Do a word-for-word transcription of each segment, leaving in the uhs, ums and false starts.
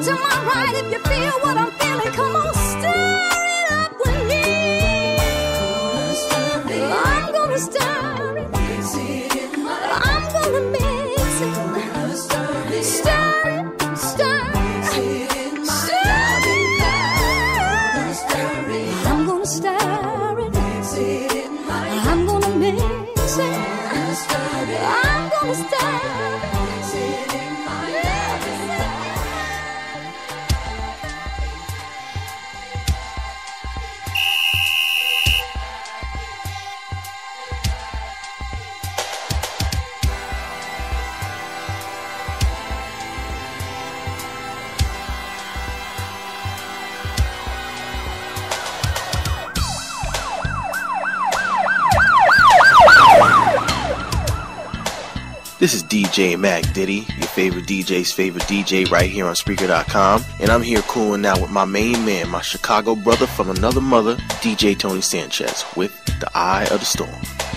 to my right if you feel what I'm feeling. Come on, stir it up with me. I'm gonna stir it. I'm gonna mix it. Stir it, stir it, stir it. I'm gonna stir it. I'm gonna mix it. I'm gonna stir it. This is D J Mac Diddy, your favorite D J's favorite D J right here on Spreaker dot com. And I'm here cooling out with my main man, my Chicago brother from another mother, D J Tony Sanchez, with The Eye of the Storm.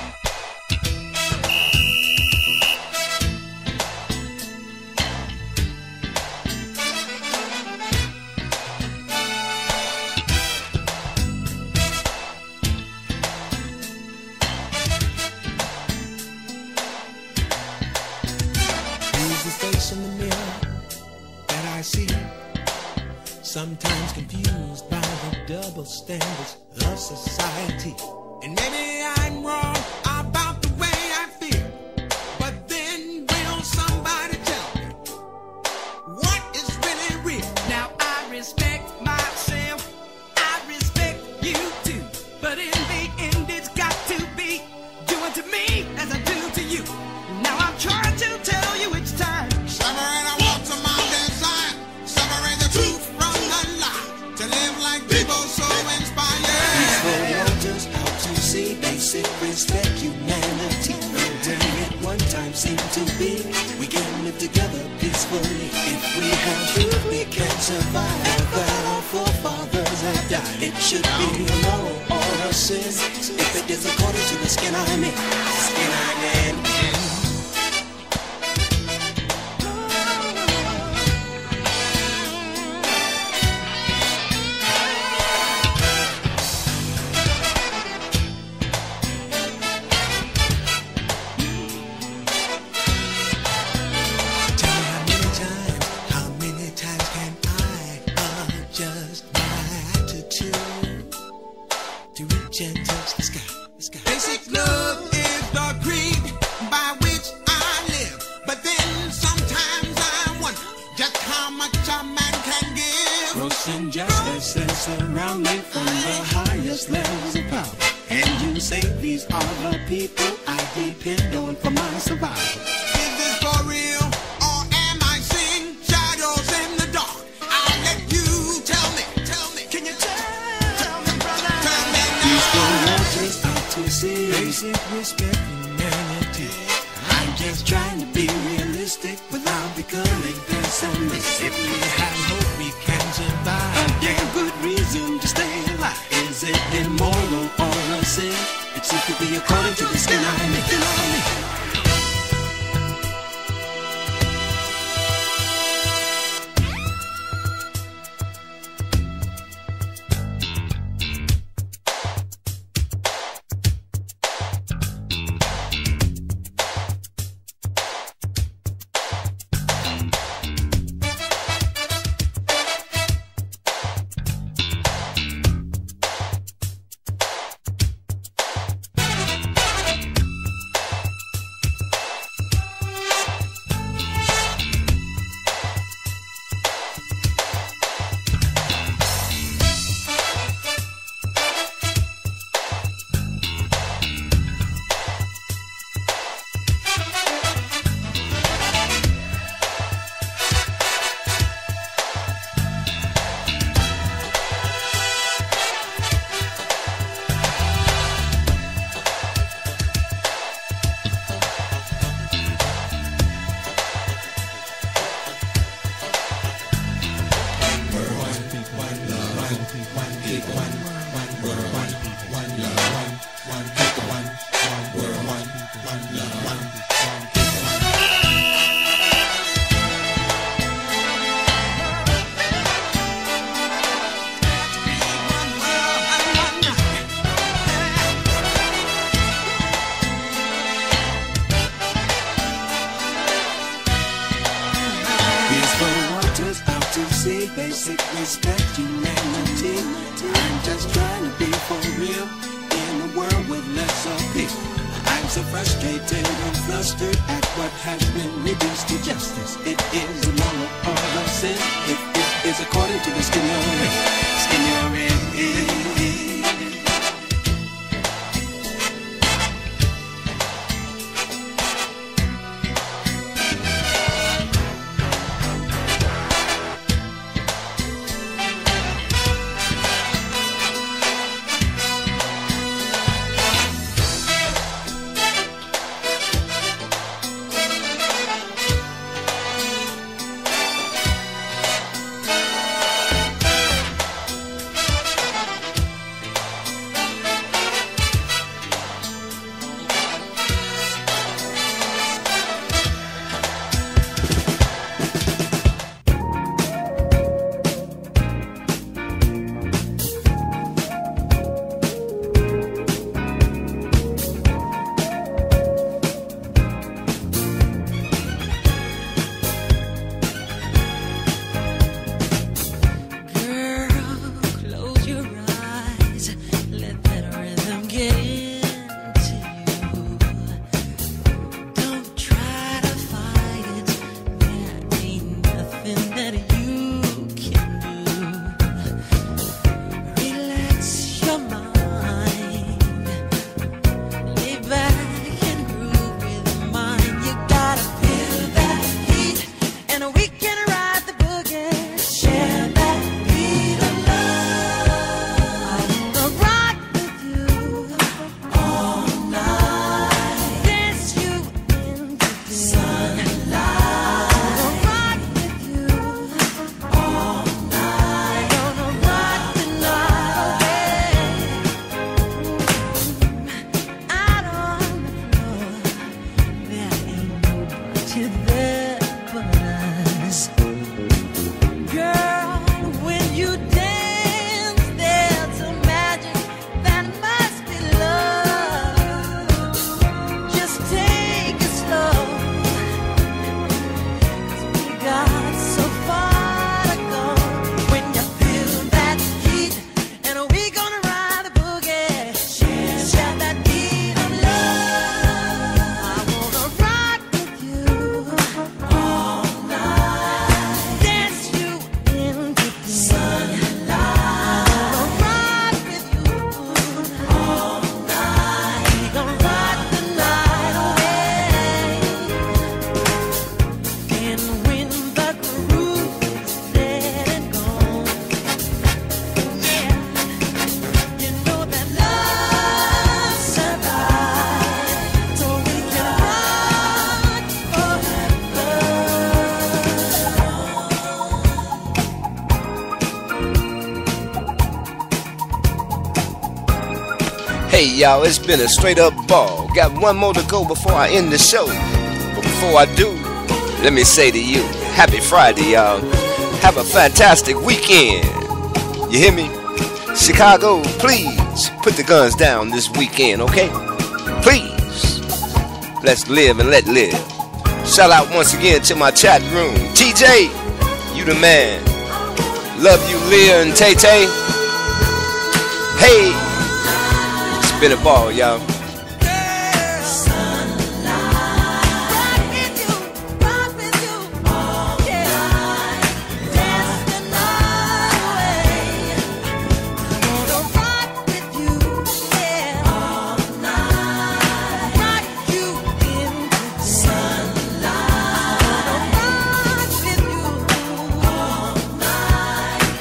Sometimes confused by the double standards of society. And maybe I'm wrong about the way I feel, but then will somebody tell me what is really real? Now I respect myself, I respect you too, but in the end it's got to be doing to me as I do to you. Now I'm trying to tell you it's time. Summer and I walk to Mount Zion, separate the truth from the lie, to live like people so inspired. Peaceful waters out to sea, basic respect, humanity. Doing it one time seemed to be, we can live together peacefully. If we have truth, we can survive. That our forefathers have died. It should be a moral or a sin. If it is according to the skin I'm in, skin I'm in. Basic love is the creed by which I live. But then sometimes I wonder just how much a man can give. Gross injustices surround me from the highest levels of power. And you say these are the people I depend on for my survival. Is this for real? Or am I seeing shadows in the dark? I'll let you tell me, tell me. Can you tell, tell me, brother? Tell me now. To see basic respect, humanity. I'm just trying to be realistic without becoming pessimistic. If we have hope, we can survive. A damn good reason to stay alive. Is it immoral or a sin? It seems to be according to the skin I'm making on me. Here's for the waters out to sea, basic respect, humanity. I'm just trying to be for real in a world with less of peace. I'm so frustrated and flustered at what has been reduced to justice. It is a moral or a sin if it is according to the skin you're in. Skin you're in. Hey y'all, it's been a straight up ball. Got one more to go before I end the show. But before I do, let me say to you, happy Friday, y'all. Have a fantastic weekend. You hear me? Chicago, please put the guns down this weekend, okay? Please. Let's live and let live. Shout out once again to my chat room. T J, you the man. Love you, Leah and Tay Tay. Hey. Been a ball, y'all.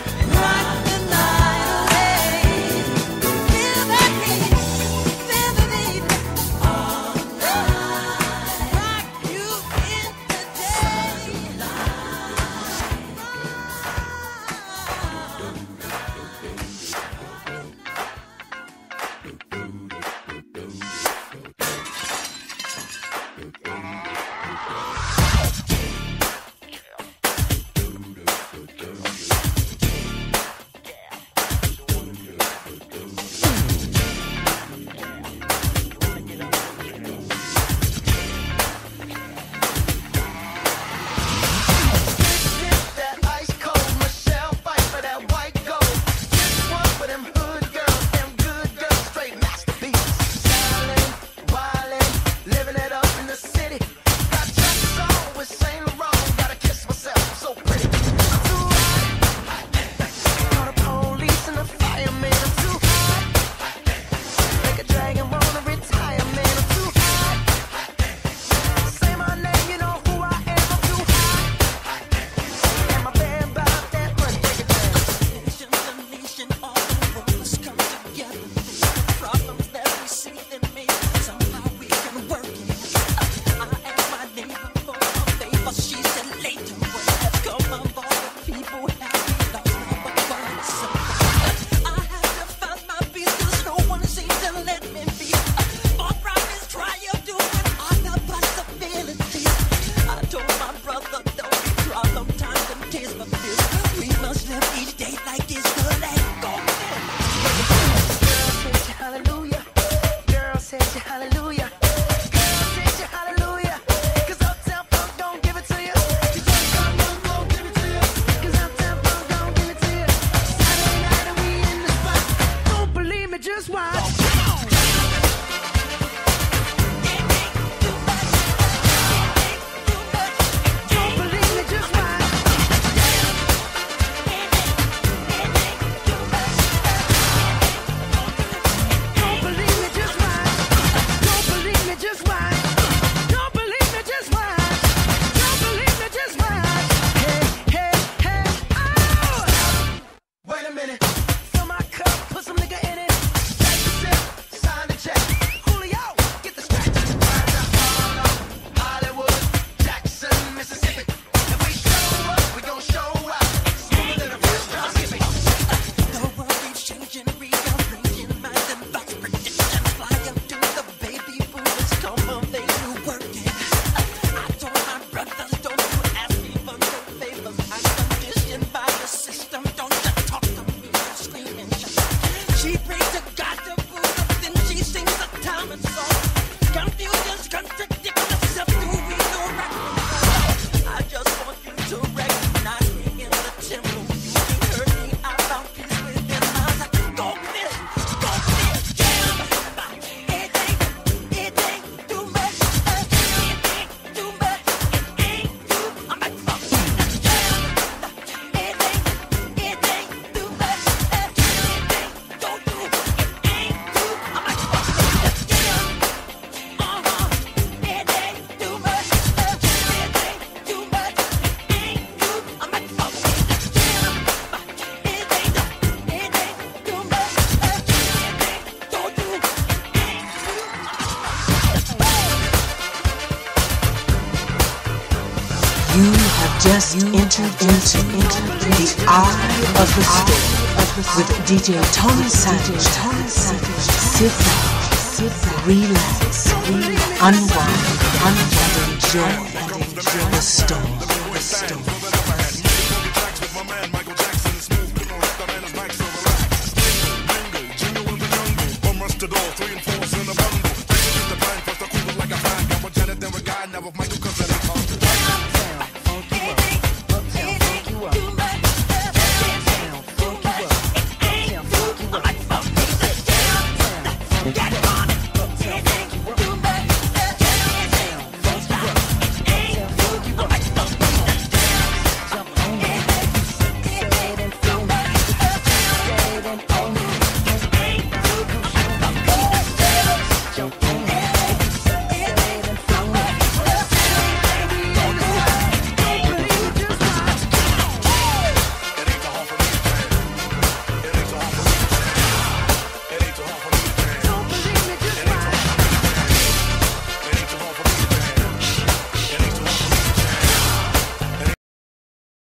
Feel that heat, feel have just entered into the eye of the storm with D J Tony Savage. Sit back, relax, unwind, and enjoy the storm.